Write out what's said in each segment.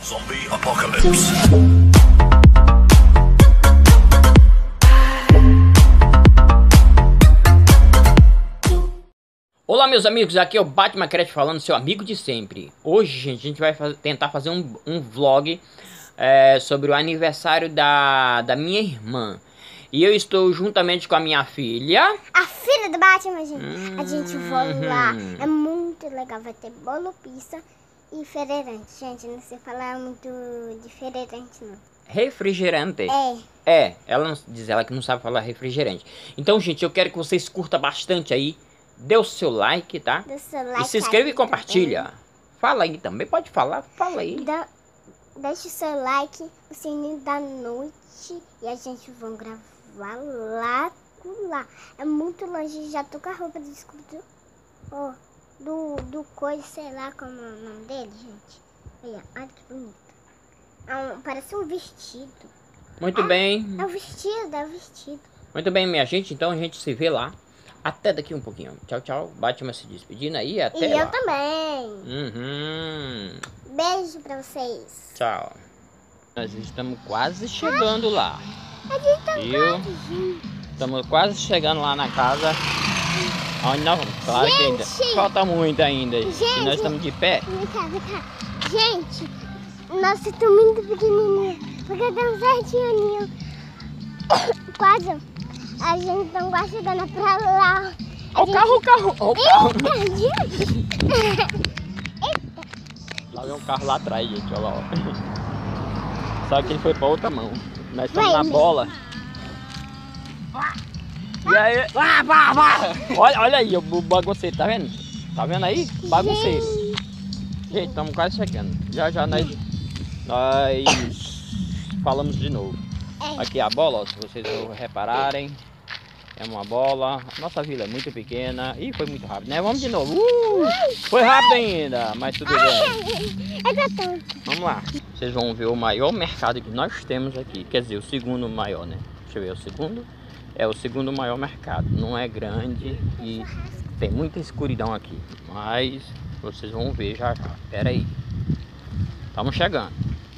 Zombie Apocalypse. Olá meus amigos, aqui é o Batman Crash falando, seu amigo de sempre. Hoje, gente, a gente vai tentar fazer um vlog sobre o aniversário da minha irmã. E eu estou juntamente com a minha filha. A filha do Batman, gente. A gente vai lá. É muito legal, vai ter bolo, pizza e refrigerante. Gente, não sei falar muito de refrigerante, não. Refrigerante? Ela diz ela que não sabe falar refrigerante. Então, gente, eu quero que vocês curtam bastante aí. Dê o seu like, tá? Dê o seu like. E se inscreva e compartilha. Também. Fala aí também, pode falar, fala aí. Deixe o seu like, o sininho da noite e a gente vai gravar lá. É muito longe, já tô com a roupa de escudo. Do coisa, sei lá como é o nome dele, gente. Olha que bonito. Parece um vestido. Muito bem. É o vestido. Muito bem, minha gente, então a gente se vê lá. Até daqui um pouquinho. Tchau, tchau. Batman se despedindo aí, até e lá. Eu também. Beijo pra vocês. Tchau. Nós estamos quase chegando lá. A gente tá quase. Estamos quase chegando lá na casa. Onde nós, claro que ainda falta muito ainda. Gente, e nós estamos de pé. Vem cá. Gente, nós estamos muito pequenininhos. Porque tem um certinho. Quase. A gente tá quase chegando pra lá. Olha o carro. Eita. Lá vem um carro lá atrás, gente. Olha lá, ó. Só que ele foi pra outra mão. Nós estamos na bola. E aí? Olha aí, o bagunceiro, tá vendo? Tá vendo aí? Bagunceiro. Gente, estamos quase chegando. Já nós falamos de novo. Aqui a bola, ó, se vocês repararem. É uma bola. Nossa vila é muito pequena. Ih, foi muito rápido, né? Vamos de novo. Foi rápido ainda, mas tudo bem. Vamos lá. Vocês vão ver o maior mercado que nós temos aqui. Quer dizer, o segundo maior, né? Deixa eu ver, o segundo. É o segundo maior mercado. Não é grande e tem muita escuridão aqui. Mas vocês vão ver já. Pera aí. Estamos chegando.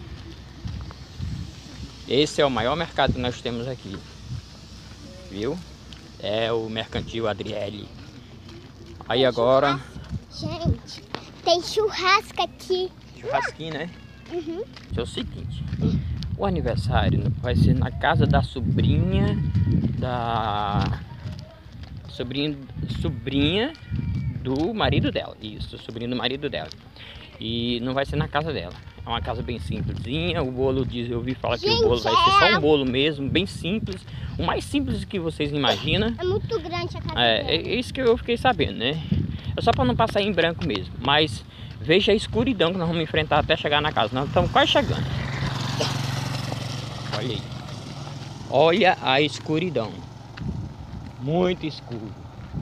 Esse é o maior mercado que nós temos aqui. Viu? É o Mercantil Adriele. Aí agora... Gente, tem churrasco aqui. Churrasquinho, né? Isso é o seguinte. O aniversário vai ser na casa da sobrinha sobrinha do marido dela. Isso, sobrinho do marido dela. E não vai ser na casa dela. É uma casa bem simplesinha. O bolo, eu ouvi falar que o bolo vai ser só um bolo mesmo, bem simples. O mais simples que vocês imaginam. É muito grande a casa dela. É isso que eu fiquei sabendo, né? É só para não passar em branco mesmo. Mas veja a escuridão que nós vamos enfrentar até chegar na casa. Nós estamos quase chegando. Olha aí. Olha a escuridão. Muito escuro.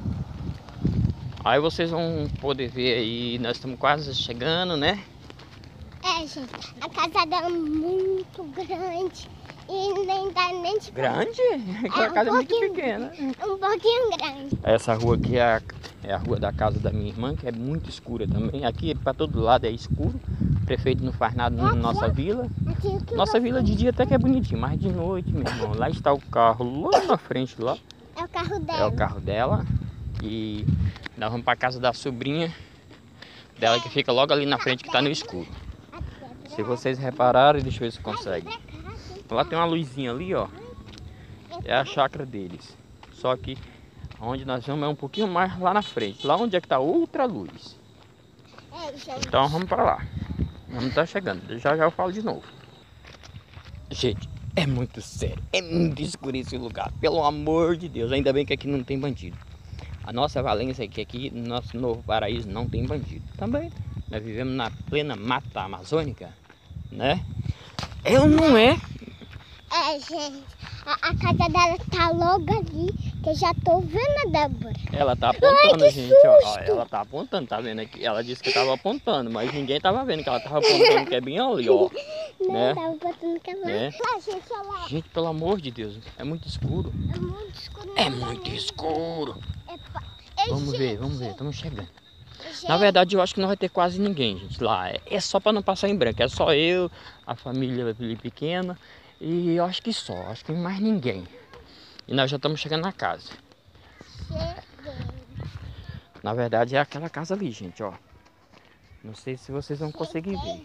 Aí vocês vão poder ver aí. Nós estamos quase chegando, né? Gente, a casa dela é muito grande e nem dá nem de... Grande? A casa é muito pequena. Um pouquinho grande. Essa rua aqui é a rua da casa da minha irmã, que é muito escura também. Aqui para todo lado é escuro. O prefeito não faz nada na nossa vila. Nossa vila de dia até que é bonitinho, mas de noite, meu irmão, lá está o carro lá na frente lá. É o carro dela. É o carro dela. E nós vamos para casa da sobrinha dela, que fica logo ali na frente, que está no escuro. Se vocês repararem, deixa eu ver se consegue. Lá tem uma luzinha ali, ó. É a chácara deles. Só que onde nós vamos é um pouquinho mais lá na frente. Lá onde é que tá outra luz. Então vamos para lá. Vamos estar chegando. Já eu falo de novo. Gente, é muito sério. É muito escuro esse lugar. Pelo amor de Deus. Ainda bem que aqui não tem bandido. A nossa Valência aqui no nosso novo paraíso não tem bandido. Também. Nós vivemos na plena mata amazônica, né? Não é? Gente, a casa dela tá logo ali, que eu já tô vendo a Débora. Ela tá apontando, gente, ó. Ela tá apontando, tá vendo aqui? Ela disse que tava apontando, mas ninguém tava vendo que ela tava apontando, que é bem ali, ó. Não, né? tava apontando que é Né? lá, gente, olha lá. Gente, pelo amor de Deus, é muito escuro. É muito escuro. É muito escuro. Vamos ver, estamos chegando. Na verdade, eu acho que não vai ter quase ninguém, gente, lá. É só para não passar em branco. É só eu, a família pequena. E eu acho que só. Acho que mais ninguém. E nós já estamos chegando na casa. Na verdade, é aquela casa ali, gente, ó. Não sei se vocês vão conseguir ver.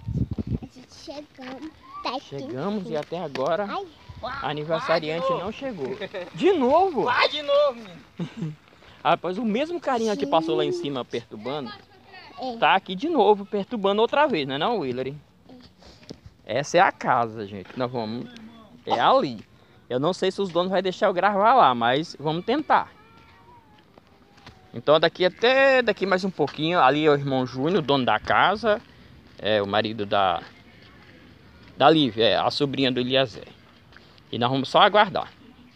Chegamos e até agora a aniversariante não chegou. De novo? Vai de novo, menino. Rapaz, o mesmo carinha que passou lá em cima perturbando, tá aqui de novo perturbando outra vez, não é não, Willery? Essa é a casa, gente. Nós vamos... É ali. Eu não sei se os donos vão deixar eu gravar lá, mas vamos tentar. Então daqui mais um pouquinho, ali é o irmão Júnior, o dono da casa. É o marido da Lívia, é a sobrinha do Eliezer. E nós vamos só aguardar.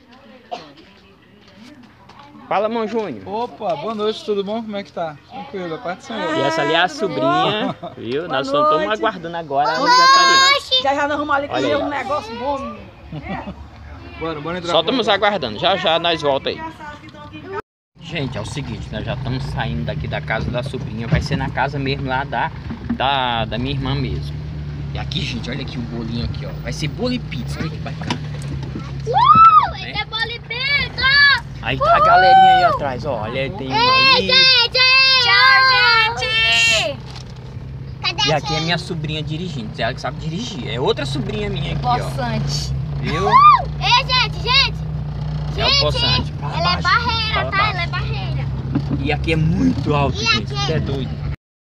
Fala, irmão Júnior. Opa, boa noite, tudo bom? Como é que tá? Tranquilo, a parte do Senhor. E essa ali é a sobrinha, viu? Nós só estamos aguardando agora a aniversariante. Já nós vamos ali Olha comer aí. um negócio bom, menino. Bora entrar. Só estamos aguardando, já nós volta aí. Gente, é o seguinte, nós já estamos saindo daqui da casa da sobrinha. Vai ser na casa mesmo lá da minha irmã mesmo. E aqui, gente, olha aqui o bolinho aqui, ó. Vai ser bolo e pizza, olha que bacana. Esse é bolo e pizza! Aí tá a galerinha aí atrás, ó. Olha, tem uma ali. Tchau, gente! Cadê E aqui é minha sobrinha dirigindo. Ela que sabe dirigir. É outra sobrinha minha aqui, Poçante. ó. Viu? Ei, gente! É o poçante. Fala Ela é baixo, barreira, fala tá? baixo. Ela é barreira. E aqui é muito alto, E gente. aqui? Você é doido.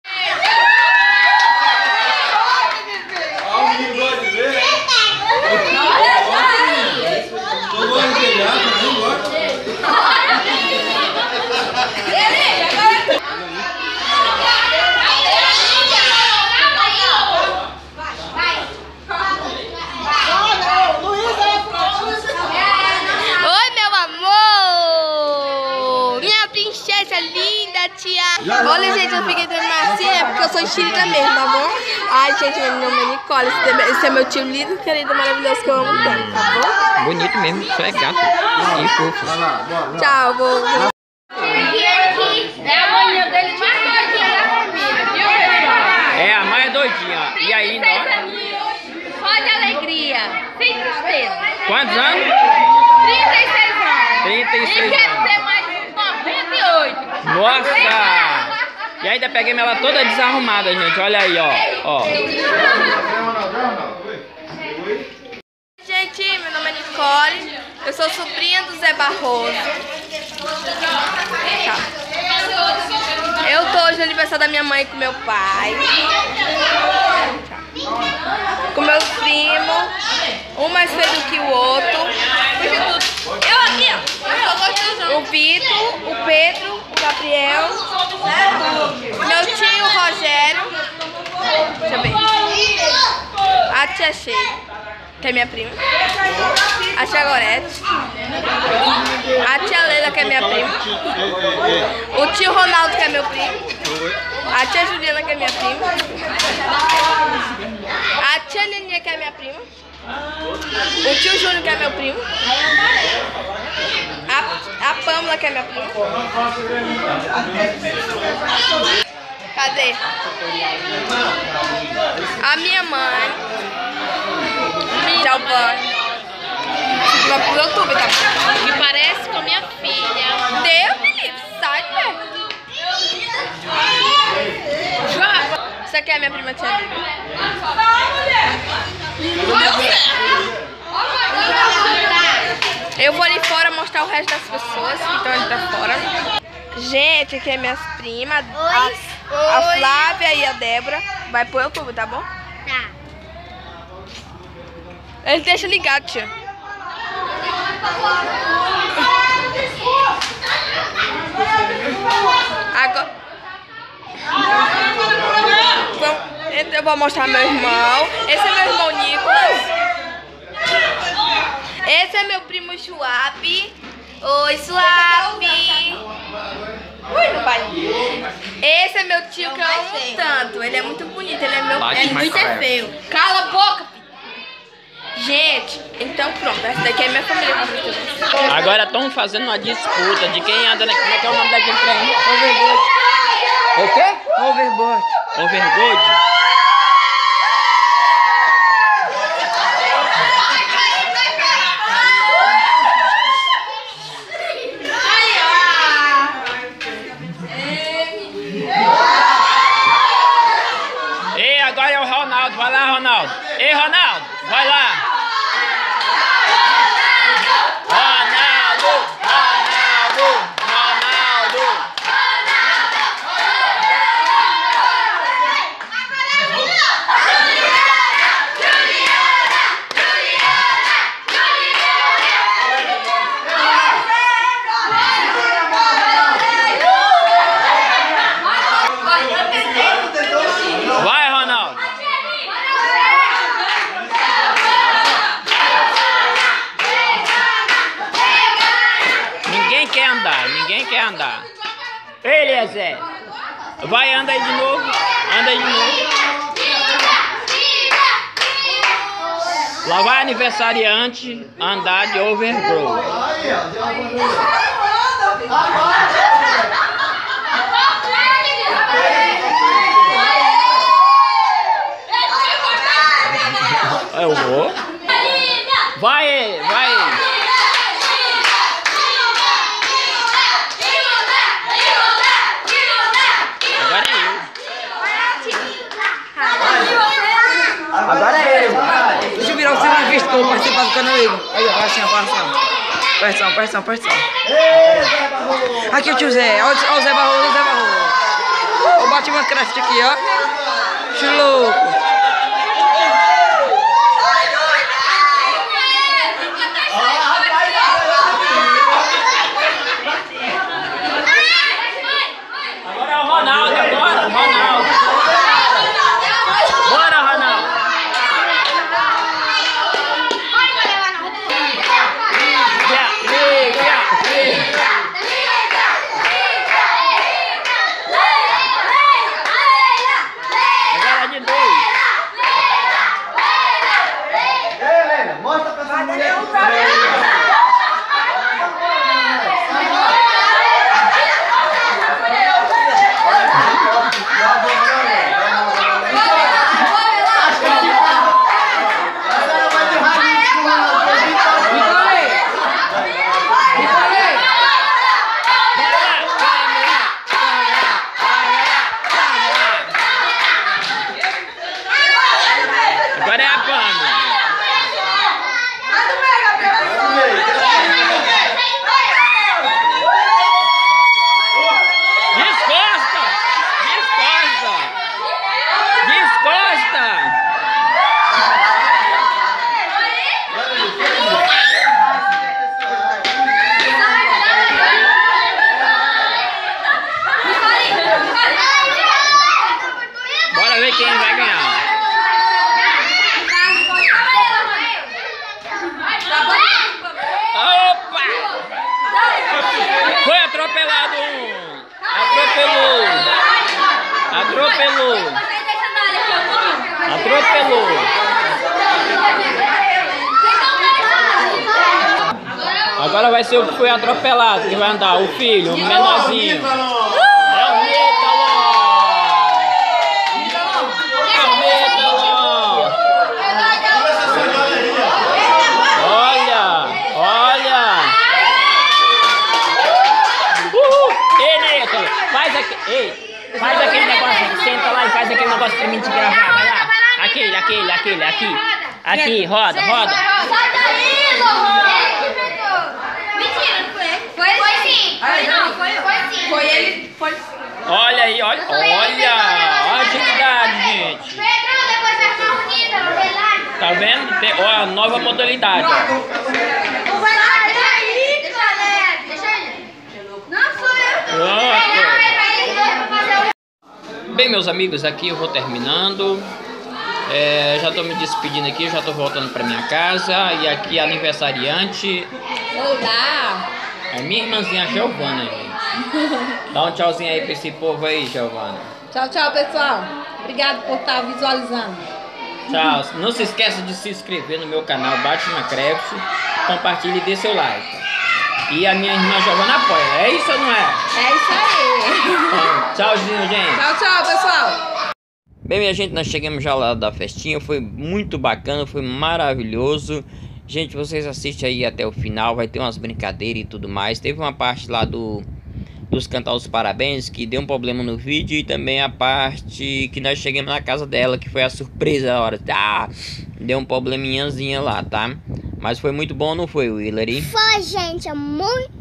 Ó, o menino gosta de ver. Tô gostando de pegar, não gosta. Oi, meu amor! Minha princesa linda, tia! Olha, gente, eu fiquei tremendo assim, é porque eu sou espírita mesmo, tá bom? Ai, gente, meu nome é Nicole, esse é meu tio lindo, querido, maravilhoso, que eu amo tanto, tá bom? Bonito mesmo, só é gato. E fofo. Vai lá, bora. Tchau, vou... É a manhã dele mais doidinha da família, viu, pessoal? É, a mãe é doidinha. E aí, nós? Só de alegria, sem tristeza. Quantos anos? 36 anos. 36 E quero anos. ter mais uns 98. Nossa! E ainda peguei ela toda desarrumada, gente. Olha aí, ó. Ó. Gente, meu nome é Nicole, eu sou sobrinha do Zé Barroso. Tá. Eu tô hoje no aniversário da minha mãe com meu pai. Com meus primos, um mais feio do que o outro. Eu aqui, ó. O Vitor, o Pedro, o Gabriel, meu tio Rogério. Deixa eu ver. A tia Cheia, que é minha prima. A tia Gorete. A tia Leila, que é minha prima. O tio Ronaldo, que é meu primo. A tia Juliana, que é minha prima. A tia Neninha, que é minha prima. O tio Júnior, que é meu primo. A Pâmela, que é minha prima. Cadê? A minha mãe. Giovanni. Vai pro YouTube, tá? Que parece com a minha filha. Deus me livre, sai de perto. Isso aqui é a minha prima tia Lívia. Eu vou ali fora mostrar o resto das pessoas que estão ali pra fora. Gente, aqui é minhas primas, a Flávia e a Débora. Vai pro YouTube, tá bom? Tá. Eles deixam ligado, tia. Agora... Eu vou mostrar meu irmão. Esse é meu irmão Nicolas. Esse é meu primo Suape. Oi, Suape. Ui, meu pai. Esse é meu tio que eu amo tanto. Ele é muito bonito, ele é meu... Bate Ele é mais muito pra feio. Cala a boca, filho. Gente, então pronto. Essa daqui é minha família. Agora estão fazendo uma disputa de quem anda na... Como é que é o nome daquele trem? O quê? Overboard. Overgold? Ei, agora é o Ronaldo. Vai lá, Ronaldo. Ei, Ronaldo, vai lá. Ronaldo, Ronaldo, Ronaldo. Vai, Ronaldo. Ninguém quer andar, ninguém quer andar. Ei, Eliezer. Vai, anda aí de novo. Anda aí de novo. Lá vai aniversariante andar de overgrow. Eu vou. Vai, vai. Agora é eu. Agora é eu. Deixa eu virar o celular visto que eu vou participar do canal dele. Aí, ó, assim, ó, presta atenção. Aqui o tio Zé, ó o Zé Barroso, Ó o Batman Craft aqui, ó. Louco. Agora é o Ronaldo, agora, Ronaldo. Bora, Ronaldo. Agora de dois. Mostra pra essa mulher. Agora é a Pamela. Descosta! Bora ver quem vai ganhar. Opa! Foi atropelado um. Atropelou. Agora vai ser o que foi atropelado que vai andar, o filho, o menorzinho. É o Nítalo! Olha! Ei, Nítalo, faz aquele negócio, senta lá e faz aquele negócio pra mim te gravar, vai lá. Aqui, roda. Solta aí, mentira, não foi ele. Foi sim. Foi ele. Olha aí, olha a atividade, gente. Pedro, depois vai ficar bonita, na verdade. Tá vendo? Ó, a nova modalidade, ó. Deixa ele. Não sou eu. Bem, meus amigos, aqui eu vou terminando. Já tô me despedindo aqui, já tô voltando pra minha casa. E aqui a aniversariante. Olá! É minha irmãzinha Giovana, gente. Dá um tchauzinho aí pra esse povo aí, Giovana. Tchau, pessoal. Obrigado por estar visualizando. Tchau. Não se esqueça de se inscrever no meu canal Batman Craft. Compartilhe e dê seu like. E a minha irmã Giovana apoia. É isso ou não é? É isso aí. Então, tchauzinho, gente. Tchau, tchau, pessoal. Bem, minha gente, nós chegamos já lá da festinha. Foi muito bacana, foi maravilhoso. Gente, vocês assistem aí até o final. Vai ter umas brincadeiras e tudo mais. Teve uma parte lá dos cantar os parabéns que deu um problema no vídeo. E também a parte que nós chegamos na casa dela, que foi a surpresa na hora. Deu um probleminhazinha lá, tá? Mas foi muito bom, não foi, Hillary? Foi, gente, é muito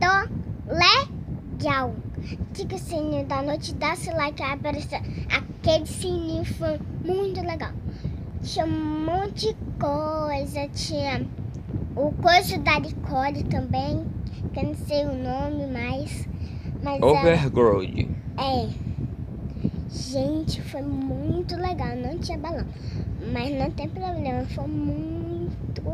legal. Diga o sininho da noite, dá seu like, aparecer aquele sininho, foi muito legal. Tinha um monte de coisa, tinha o coisa da Nicole também, que eu não sei o nome mais. Mas Overground. Gente, foi muito legal, não tinha balão. Mas não tem problema, foi muito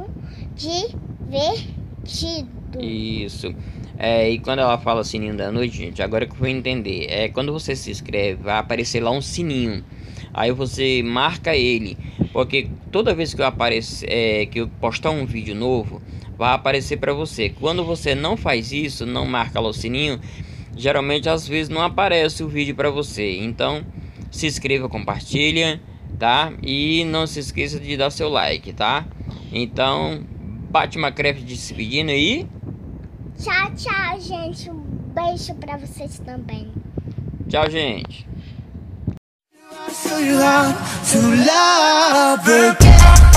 divertido. Isso. E quando ela fala sininho da noite, gente, agora que eu vou entender. Quando você se inscreve, vai aparecer lá um sininho. Aí você marca ele. Porque toda vez que que eu postar um vídeo novo, vai aparecer pra você. Quando você não faz isso, não marca lá o sininho, geralmente às vezes não aparece o vídeo pra você. Então, se inscreva, compartilha, tá? E não se esqueça de dar seu like, tá? Então, Batman Craft despedindo aí. Tchau, tchau, gente. Um beijo pra vocês também. Tchau, gente. So you learn to love again.